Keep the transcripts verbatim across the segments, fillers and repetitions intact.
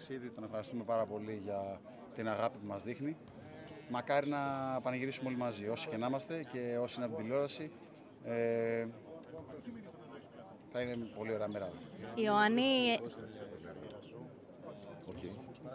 ταξίδι. Τον ευχαριστούμε πάρα πολύ για την αγάπη που μας δείχνει. Μακάρι να πανηγυρίσουμε όλοι μαζί, όσοι και να είμαστε και όσοι είναι από την τηλεόραση. Ε, θα είναι πολύ ωραία μέρα. Ιωάννη... Okay.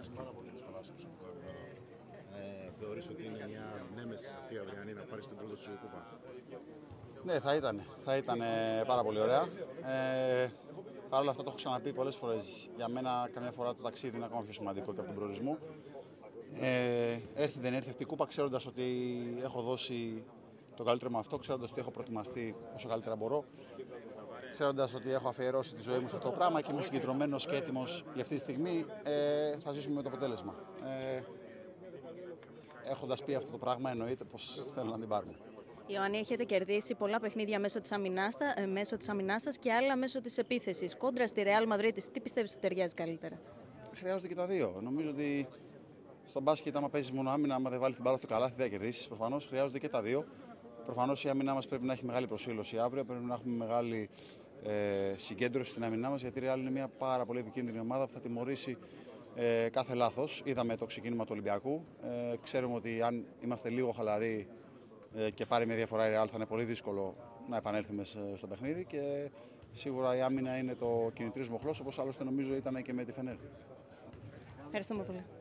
Ε, θεωρείς ότι είναι μια νέμεση αυτή η αυριανή να πάρεις την πρώτη σου κούπα? Ναι, θα ήταν. Θα ήταν πάρα πολύ ωραία. Ε, Παρ' όλα αυτά το έχω ξαναπεί πολλές φορές. Για μένα καμιά φορά το ταξίδι είναι ακόμα πιο σημαντικό και από τον προορισμό. Ε, έρθει δεν έρθει αυτή η κούπα, ξέροντας ότι έχω δώσει το καλύτερο με αυτό, ξέροντας ότι έχω προετοιμαστεί όσο καλύτερα μπορώ, ξέροντας ότι έχω αφιερώσει τη ζωή μου σε αυτό το πράγμα και είμαι συγκεντρωμένος και έτοιμος για αυτή τη στιγμή, ε, θα ζήσουμε με το αποτέλεσμα. Ε, έχοντας πει αυτό το πράγμα, εννοείται πως θέλω να την πάρουμε. Ιωάννη, έχετε κερδίσει πολλά παιχνίδια μέσω της αμυνάς, μέσω της αμυνάς σας και άλλα μέσω της επίθεσης. Κόντρα στη Ρεάλ Μαδρίτης, τι πιστεύεις ότι ταιριάζει καλύτερα? Χρειάζονται και τα δύο. Νομίζω ότι στο μπάσκετ, άμα παίζεις μόνο άμυνα, άμα δεν βάλεις την μπάλα στο καλάθι, δεν θα κερδίσεις. Προφανώς χρειάζονται και τα δύο. Προφανώς η άμυνά μας πρέπει να έχει μεγάλη προσήλωση αύριο, πρέπει να έχουμε μεγάλη ε, συγκέντρωση στην άμυνά μας, γιατί η Real είναι μια πάρα πολύ επικίνδυνη ομάδα που θα τιμωρήσει ε, κάθε λάθος. Είδαμε το ξεκίνημα του Ολυμπιακού. Ε, ξέρουμε ότι αν είμαστε λίγο χαλαροί ε, και πάρει μια διαφορά η Real, θα είναι πολύ δύσκολο να επανέλθουμε στο παιχνίδι. Και σίγουρα η άμυνα είναι το κινητήριος μοχλός, όπως άλλωστε νομίζω ήταν και με τη Φενέρ. Ευχαριστούμε πολύ.